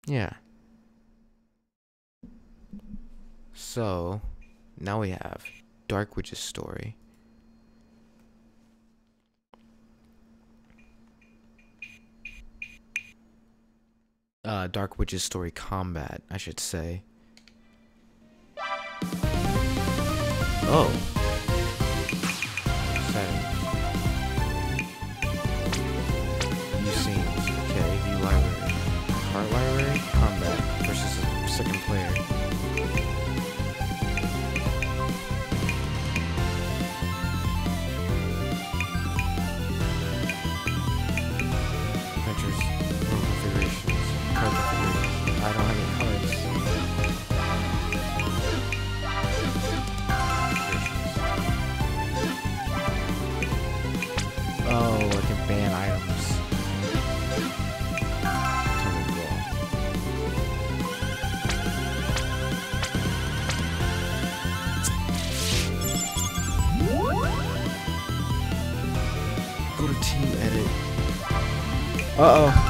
Yeah. So, now we have Dark Witch's story. Dark Witch's story combat, I should say. Oh. Settings. View scenes. Okay, view library. Card library, combat versus a second player. Adventures, room configurations, card configurations. I don't have any cards. Oh, I can ban items. Turn it raw. Go to team edit. Uh-oh.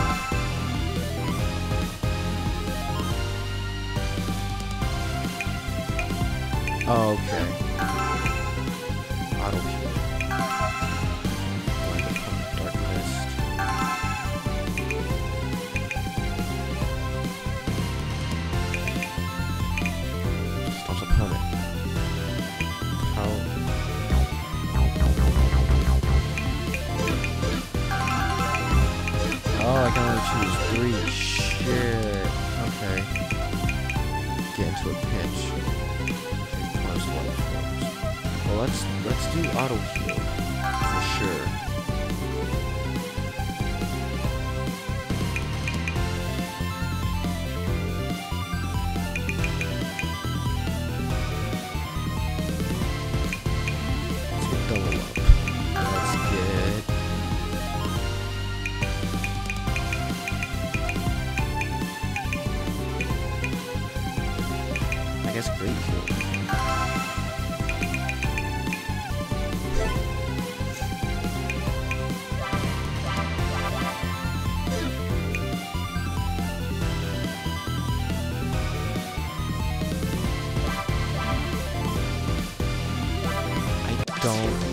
Oh, okay. Auto kill. Dark mist. Stops opponent. How? Oh, I can only choose 3. Shit. Okay. Get into a pinch. Well, let's do auto heal for sure. Let's get double up. Let's get I guess great heal. Don't.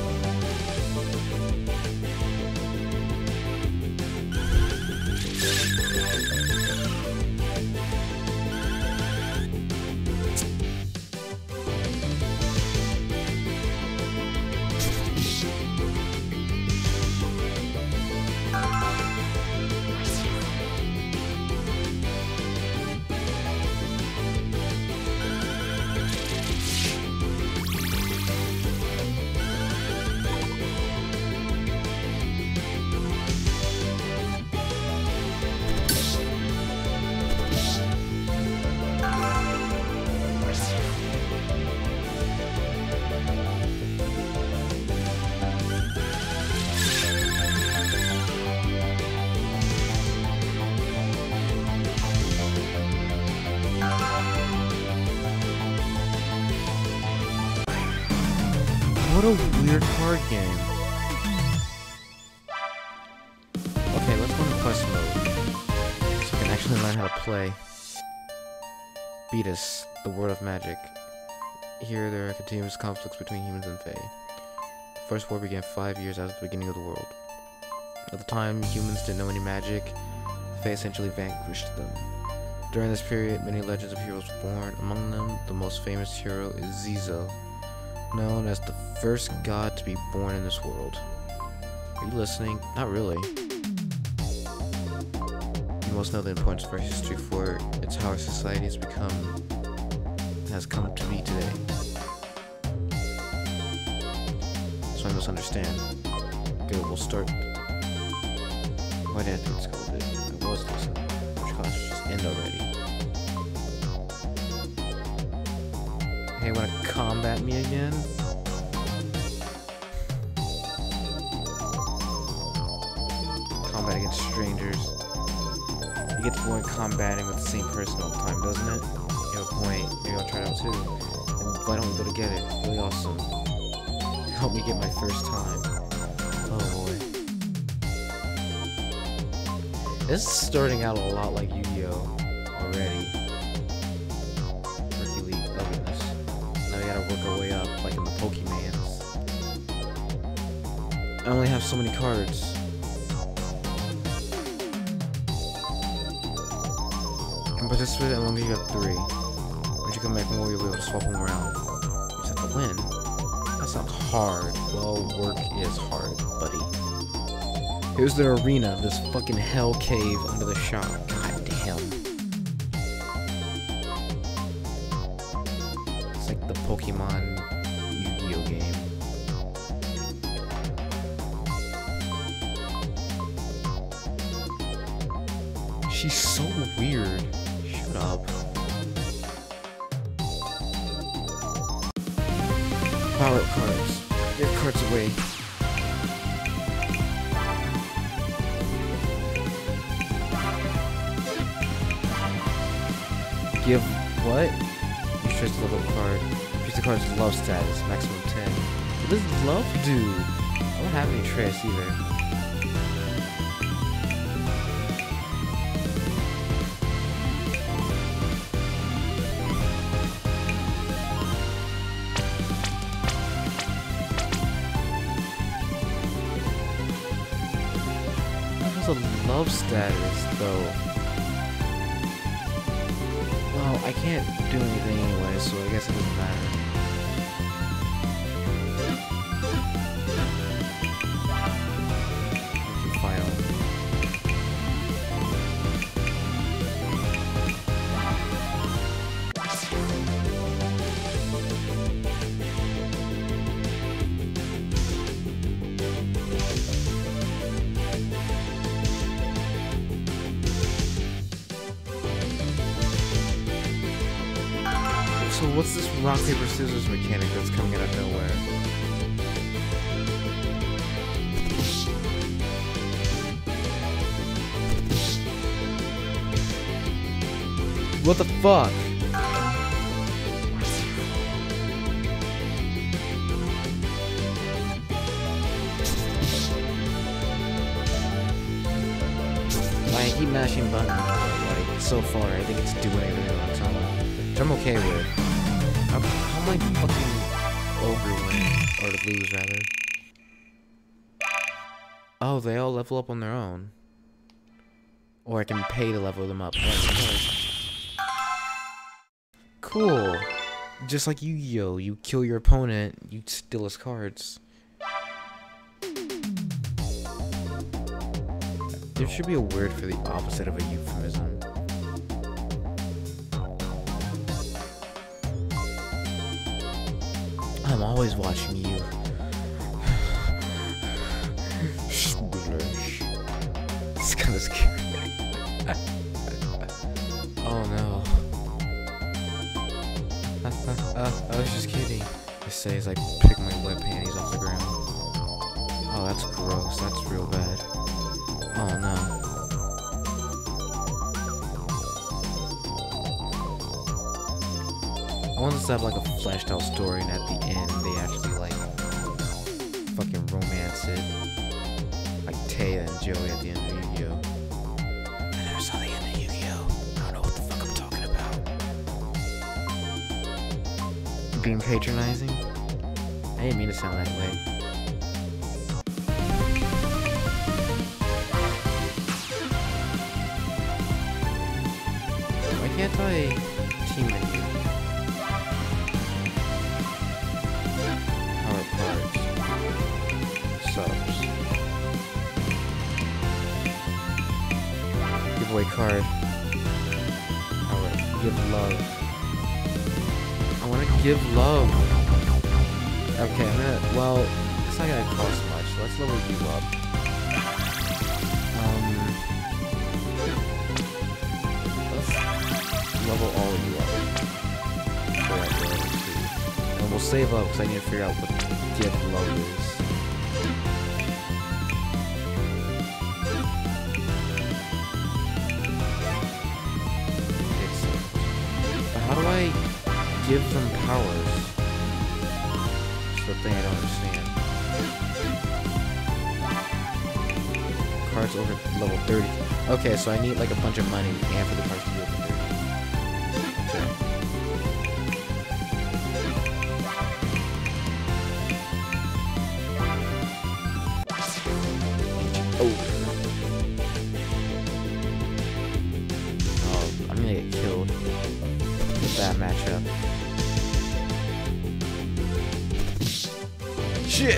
What a weird card game. Okay, let's go into quest mode. So I can actually learn how to play. Beatus, the World of Magic. Here there are continuous conflicts between humans and Fae. The first war began 5 years after the beginning of the world. At the time, humans didn't know any magic. Fae essentially vanquished them. During this period, many legends of heroes were born. Among them, the most famous hero is Zizo, known as the first god to be born in this world. Are you listening? Not really. You must know the importance of our history, for it's how our society has come to be today. So I must understand. Good, we'll start. Why did I think it's called it? I was listening. Which class should just end already? Hey, wanna combat me again? Combat against strangers. It gets boring combating with the same person all the time, doesn't it? You have a point. Maybe I'll try it out too. And why don't we go to get it? Really awesome. Help me get my first time. Oh boy. This is starting out a lot like Yu-Gi-Oh! Already. Hercules, oh goodness. Now we gotta work our way up, like in the Pokemans. I only have so many cards. You can participate as long as you have 3. Once you come back more, you'll be able to swap them around. You just have to win. That sounds hard. Well, work is hard, buddy. Here's the arena, this fucking hell cave under the shop. God damn. It's like the Pokemon Yu-Gi-Oh game. She's so weird. Shut up. Power up cards. Get cards away. Give what? You choose the level card. Choose the card's love status, maximum 10. What does love do? I don't have any traits either. What was a love status though? Well, I can't do anything anyway, so I guess it doesn't matter. Final. So what's this rock, paper, scissors mechanic that's coming out of nowhere? What the fuck? I keep mashing buttons, but like so far I think it's doing everything on its own, which I'm okay with. How am I fucking ogre win? Or to lose, rather? Oh, they all level up on their own. Or I can pay to level them up. Cool. Just like Yu-Gi-Oh! You kill your opponent, you steal his cards. There should be a word for the opposite of a euphemism. I'm always watching you. It's kind of scary. Oh no. I was just kidding. I say as I pick my wet panties off the ground. Oh, that's gross. That's real bad. Oh no. I want this to have like a fleshed out story, and at the end they actually like fucking romance it. Like Taya and Joey at the end of Yu-Gi-Oh! I never saw the end of Yu-Gi-Oh! I don't know what the fuck I'm talking about. Being patronizing? I didn't mean to sound that way. Why can't I team menu? Power cards. Subs. Giveaway card. Power. Give love. I wanna give love. Okay, I'm gonna, well, it's not gonna cost much. Let's level you up. Let's level all of you up. So that we're level 2. And we'll save up because I need to figure out what give love is. How do I give them powers? That's the thing I don't understand. cards over level 30. Okay, so I need like a bunch of money and for the cards to be over 30. Okay. Oh, I'm gonna get killed with that matchup. Shit!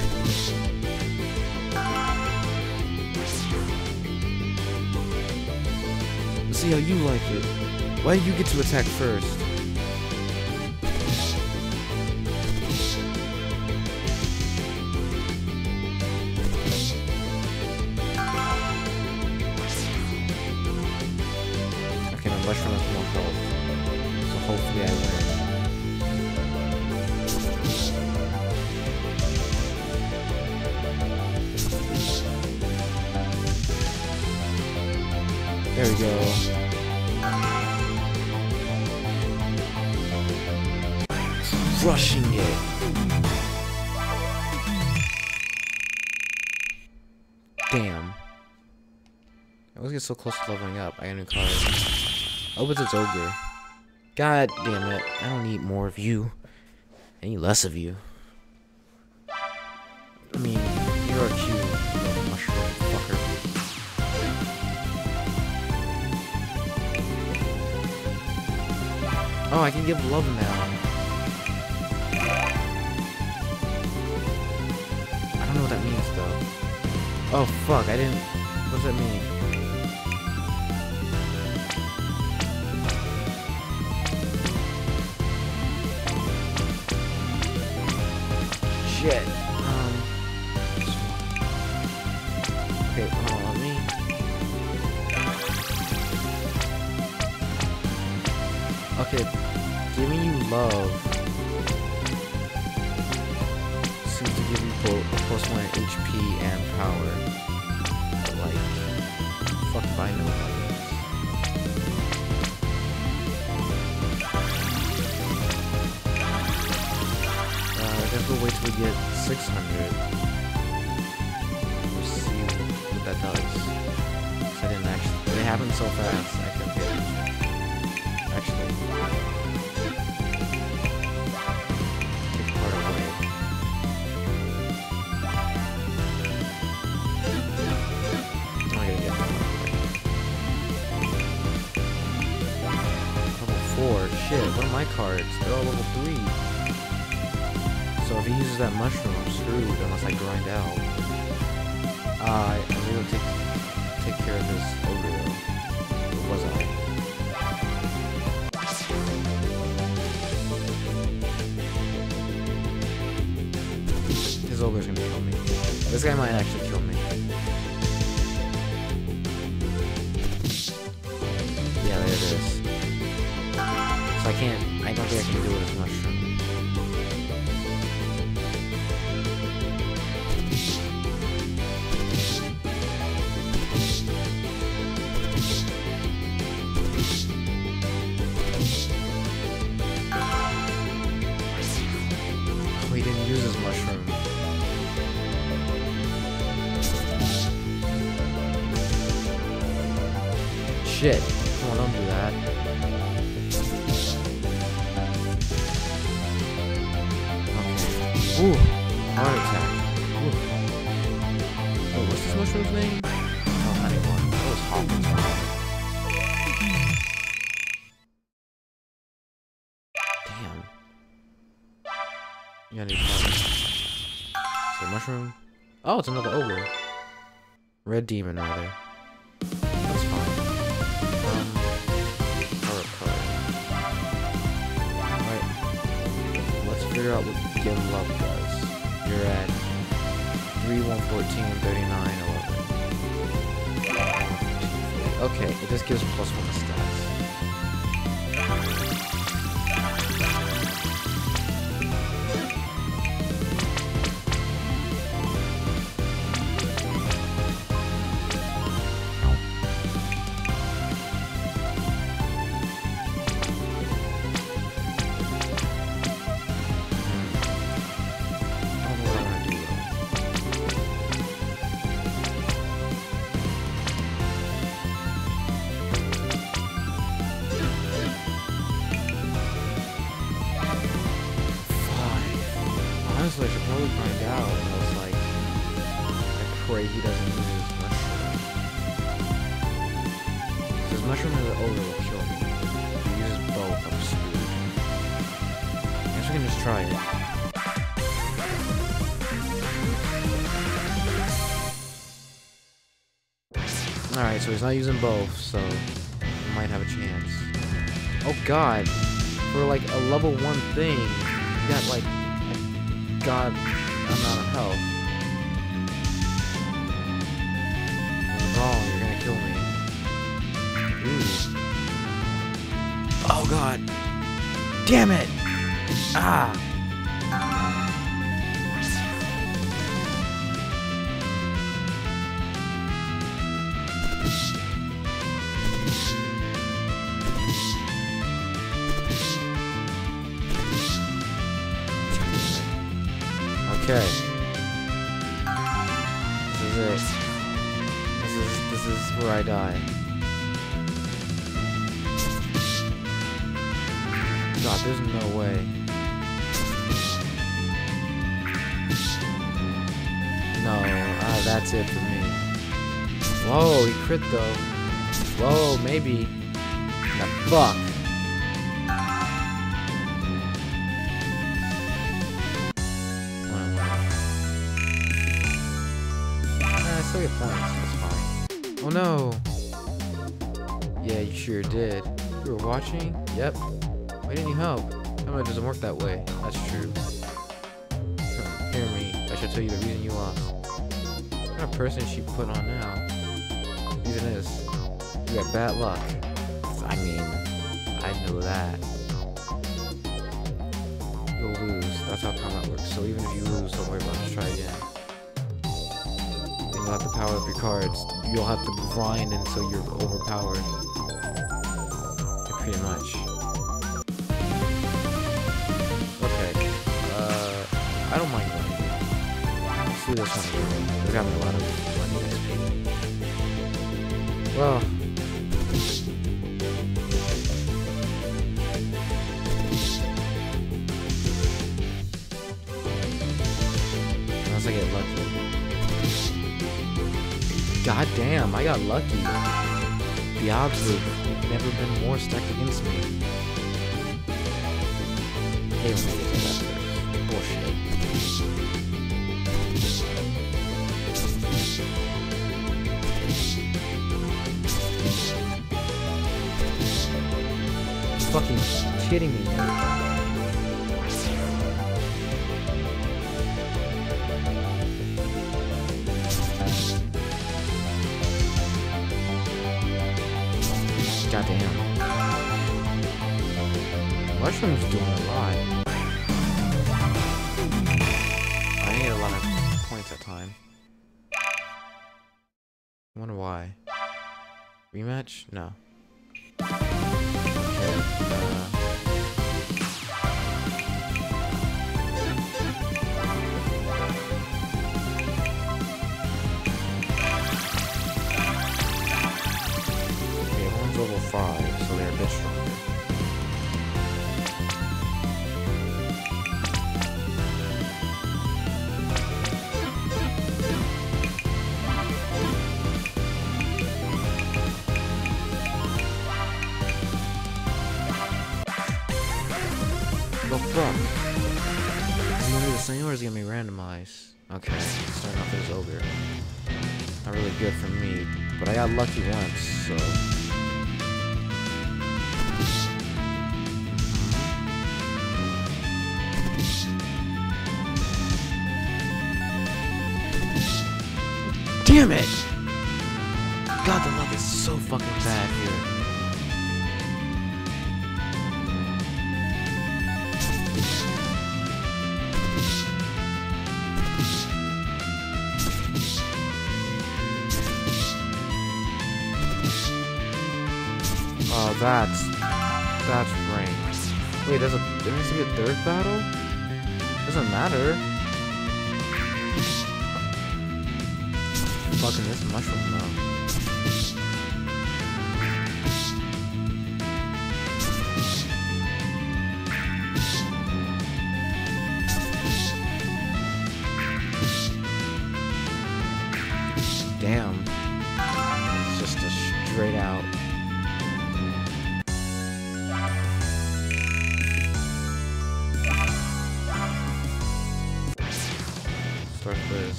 Let's see how you like it. Why do you get to attack first? Okay, my mushroom has more health. So hopefully I win. There we go. Rushing it. Damn. I always get so close to leveling up. I got a new card. Oh, but it's Ogre. God damn it. I don't need more of you. I need less of you. I mean, you're a cute little mushroom fucker. Oh, I can give love now. I don't know what that means though. Oh fuck, I didn't. What does that mean? Shit. Okay, hold on, let me. Okay, giving you love seems to give you both a +1 HP and power. But like, fuck if I know what that is. I guess we'll wait till we get 600. We'll see what that does. 'Cause I didn't actually. It happened so fast. I couldn't pay attention. Actually, take part away. I'm gonna get that level 4. Shit, what are my cards? They're all level 3. So if he uses that mushroom, I'm screwed unless I grind out. I'm gonna take care of this ogre though. Or was I? His ogre's gonna kill me. This guy might actually kill me. Yeah, there it is. So I don't think I can do it with mushroom. Oh, he didn't use his mushroom. Shit. Come on, don't do that. Okay. Ooh. Heart attack. Ooh. Oh, what's this mushroom's name? Oh, Honeyborn. That was Hawkins. Damn. You gotta need cards. So, mushroom. Oh, it's another ogre. Red demon, rather. That's fine. Alright. Let's figure out what Give Love does. You're at 3, 114, 39, 11. Okay, it just gives +1 to stats. totally find out. And I was like, I pray he doesn't use his mushroom. If his mushroom is over, will kill me. If he uses both, I'm screwed. I guess we can just try it. Alright, so he's not using both, so we might have a chance. Oh god! For like a level 1 thing, you got like a god amount of health. What's wrong? You're gonna kill me. Ooh. Oh god! Damn it! Ah! Okay. This is it. This is where I die. God, there's no way. No, that's it for me. Whoa, he crit though. Whoa, maybe. The fuck. I still get points. That's fine. Oh no. Yeah, you sure did. You were watching? Yep. Why didn't you help? No, it doesn't work that way. That's true. Hear me. I should tell you the reason you lost. What kind of person is she put on now? Reason is, you got bad luck. I mean, I know that. You'll lose. That's how combat works. So even if you lose, don't worry about it. Just try again. And you'll have to power up your cards. You'll have to grind until you're overpowered. Yeah, pretty much. Okay. I don't mind going. Let's do this one again. We're having a lot of XP. Well. Unless I get lucky. God damn, I got lucky. The odds have never been more stacked against me. Hey, let me get to that first. Bullshit. Fucking kidding me. Goddamn. Mushroom's doing a lot. I need a lot of points at time. I wonder why. Rematch? No. Level 5, so they're a bit stronger. Oh fuck! Is it gonna be the same or is it gonna be randomized? Okay, starting off as ogre. Not really good for me, but I got lucky once, so. Damn it! God, the luck is so fucking bad here. Oh, that's ranked. Wait, there needs to be a third battle? Doesn't matter. Fucking this mushroom though.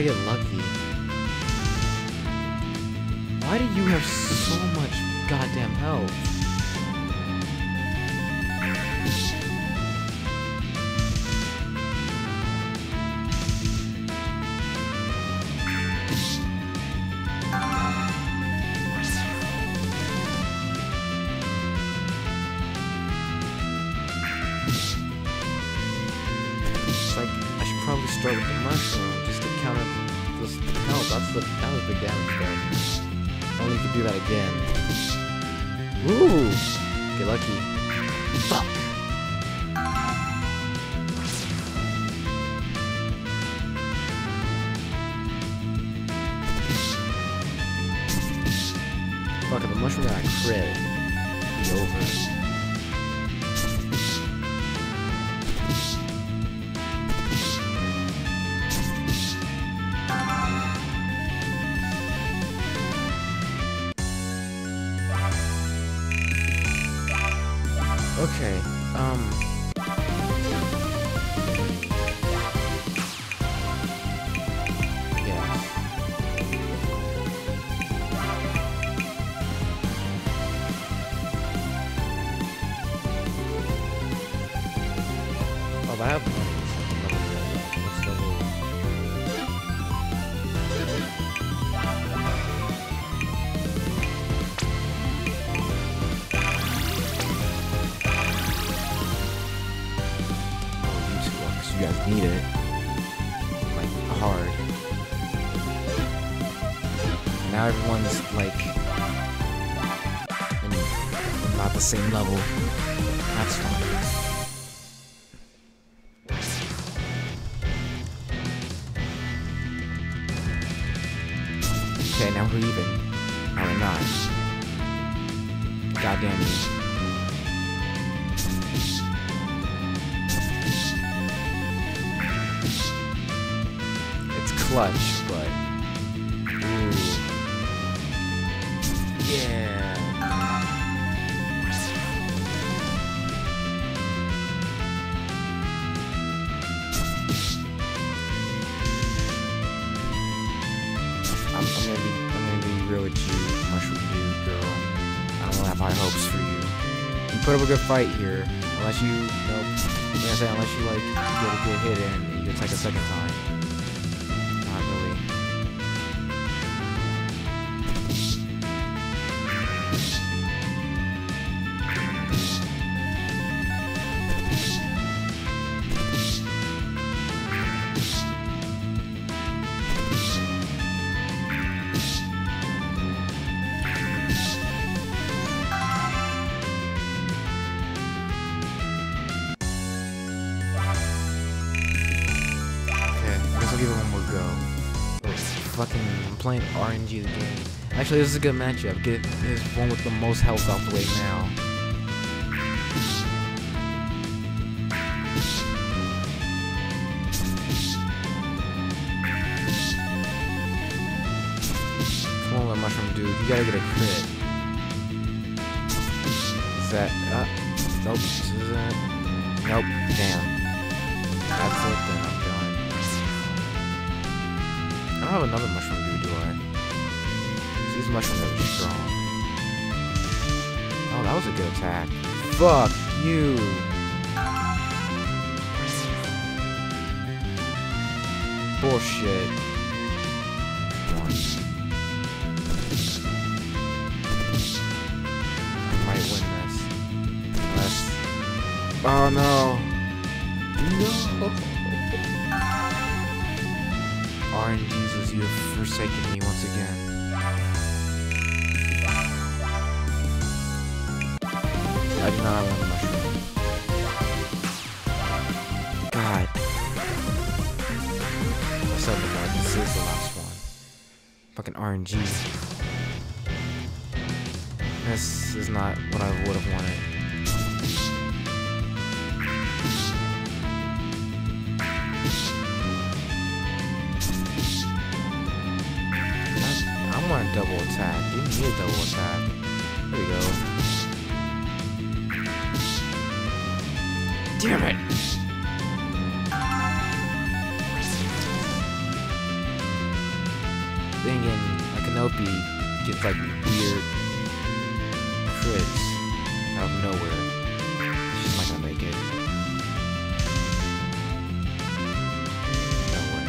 I get lucky? Why do you have so much goddamn health? It's like, I should probably start with the mushroom just to counter this health. That was big damage though. Only you could do that again. Ooh! Get lucky. Fuck! Fuck, if the mushroom got a crit, it's over. Okay, yeah. Oh, but I have money. Let's double. You guys need it, like, hard. Now everyone's, like, in not the same level. That's fine. Okay, now we're even. Now we're not. God damn you. Clutch, but ooh, yeah. I'm gonna be real with you, Mushroom Dude girl. I don't really have high hopes for you. You put up a good fight here, unless you, nope. Like I said, unless you like get a good hit in and you attack a second time. I'll give it one more go. I'm playing RNG the game. Actually, this is a good matchup. Get his one with the most health out the way now. Come on, Mushroom Dude. You gotta get a crit. Is that... nope. This isn't... Nope. Damn. That's it then. I'm done. I don't have another Mushroom Dude, do I? These mushrooms are strong. Oh, that was a good attack. Fuck you! Bullshit. One. I might win this. Unless... Oh no! No! RNGesus, you have forsaken me once again. I do not have another mushroom. God. I said the God, this is the last one. Fucking RNG. This is not what I would have wanted. I want a double attack. Give me a double attack. There we go. Damn it! thing in Akinopi gets like weird crits out of nowhere. It's just not gonna make it. No way.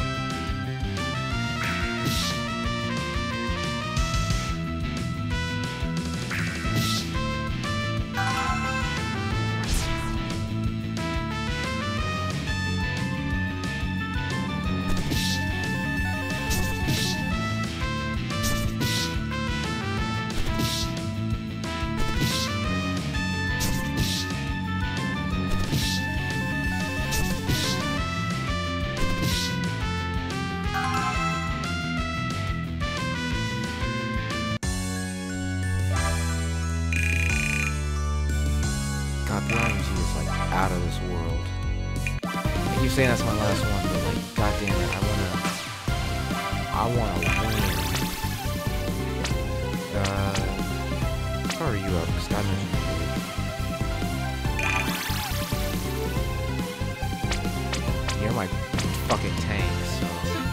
God, the RNG is like out of this world. I keep saying that's my last one, but like, god damn it, I wanna win. How are you up? Because God knows you can do it. You're my fucking tank, so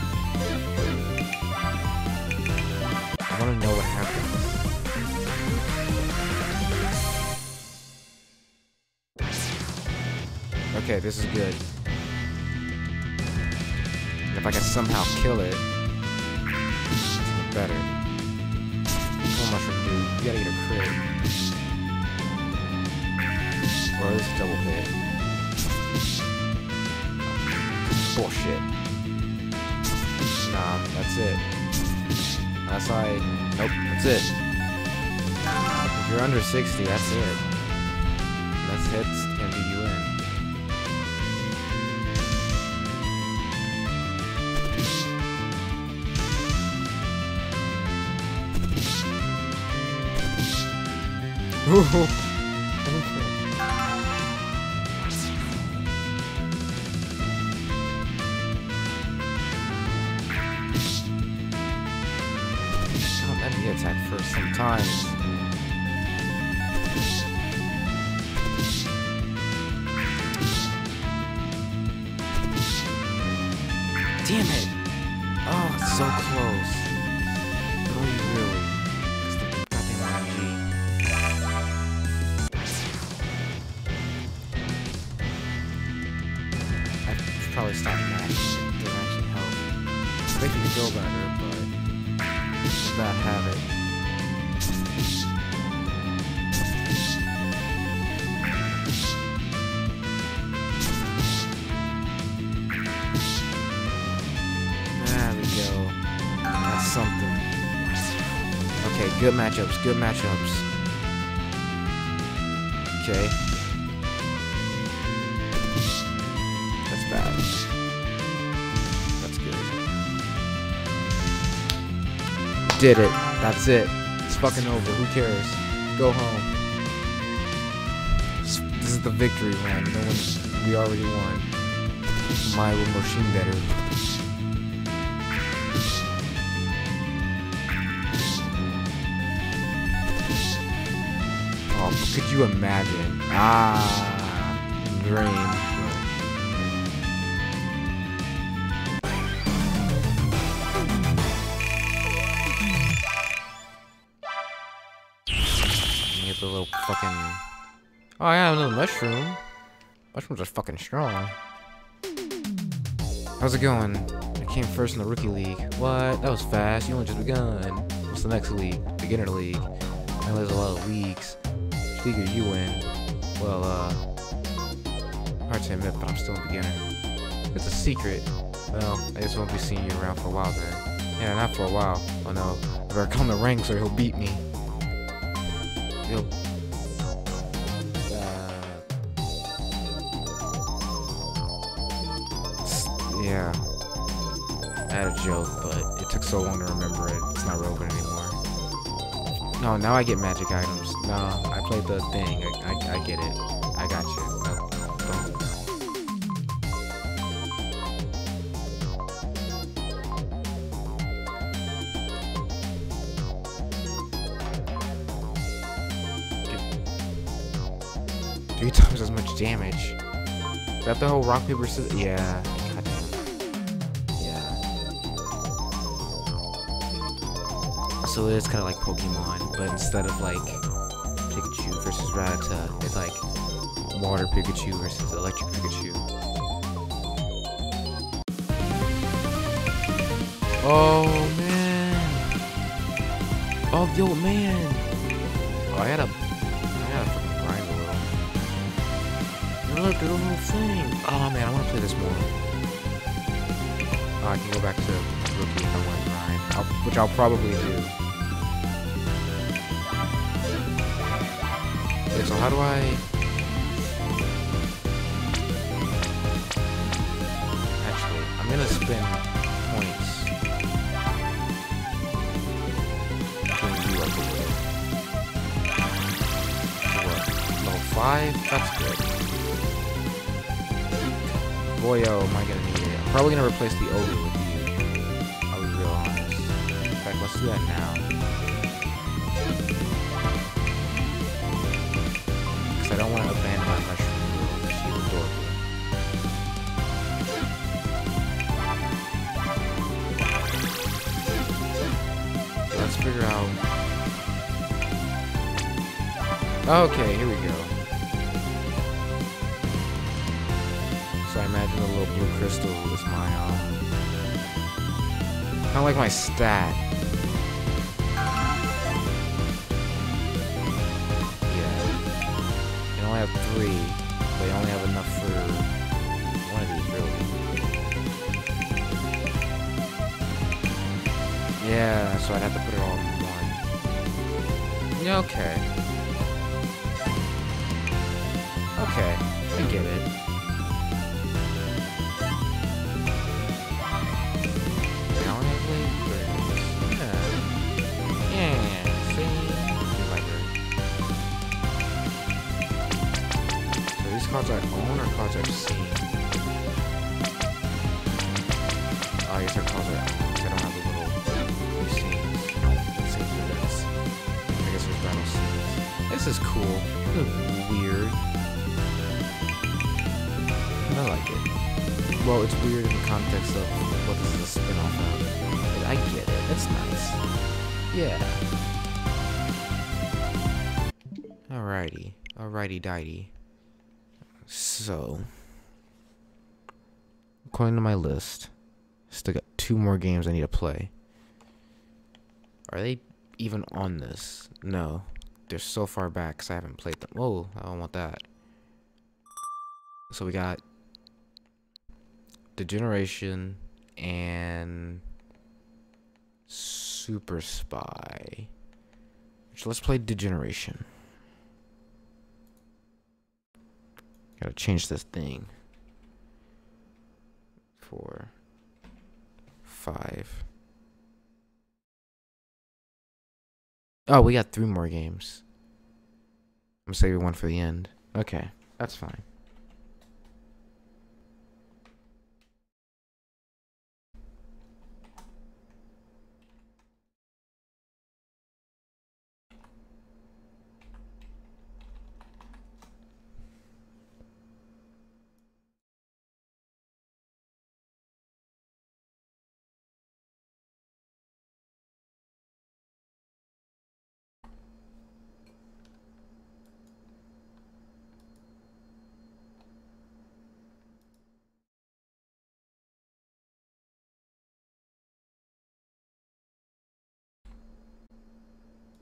I wanna know what happens. Okay, this is good. And if I can somehow kill it, it's even better. What mushroom dude? You gotta get a crit. Or this double hit. Bullshit. Nah, that's it. Nope, that's it. If you're under 60, that's it. That's hits and you win. Let me attack first sometimes. Damn it! Oh, it's so close. Really. It's the goddamn RNG. Probably stop that. It doesn't actually help. It's making me feel better, but it's a bad habit. There we go. That's something. Okay, good matchups. Okay. Bad. That's good. Did it. That's it. It's fucking over. Who cares? Go home. This is the victory run. We already won. My machine better. Oh, could you imagine? Dream. The little fucking... Oh, I have another mushroom. Mushrooms are fucking strong. How's it going? I came first in the rookie league. What? That was fast. You only just begun. What's the next league? Beginner league. I know there's a lot of leagues. Which league are you in? Well, hard to admit, but I'm still a beginner. It's a secret. Well, I just won't be seeing you around for a while then. Yeah, not for a while. Oh no. I better come to ranks or he'll beat me. Yeah, I had a joke, but it took so long to remember it. It's not relevant anymore. No, now I get magic items. No, I played the thing. I get it. I got you. No, don't. Get 3 times as much damage. Is that the whole rock, paper, scissors? Yeah. So it is kind of like Pokemon, but instead of like Pikachu versus Rattata, it's like Water Pikachu versus Electric Pikachu. Oh man! Oh yo man! Oh, I gotta fucking grind a little. Look, the little thing. Oh man, I want to play this more. Oh, I can go back to Rookie if I want to grind, which I'll probably do. Okay, so how do I? Actually, I'm gonna spend points. Level 5? That's good. Boy, oh, am I gonna need it. I'm probably gonna replace the Ovi with you. I'll be real honest. In fact, let's do that now. Because I don't want to abandon my mushroom world. She's adorable. Let's figure out. Okay, here we go. So I imagine the little blue crystal is my, kind of like my stat. Yeah. You only have 3, but you only have enough for one of these, really. Yeah, so I'd have to put it all in one. Yeah, okay. Okay, I get it. Now I have libraries. Yeah, see? Library. So these cards I own or cards I've seen? Oh, these are cards I own. I don't have the little scenes. Let's see for this. I guess there's battle scenes. This is cool. This is weird. I like it. Well, it's weird in the context of what this is a spin-off of. But I get it. It's nice. Yeah. Alrighty. Alrighty-dighty. So, according to my list, still got 2 more games I need to play. Are they even on this? No. They're so far back because I haven't played them. Whoa, I don't want that. So we got Degeneration and Super Spy. So let's play Degeneration. Gotta change this thing. 4, 5. Oh, we got 3 more games. I'm saving one for the end. Okay, that's fine.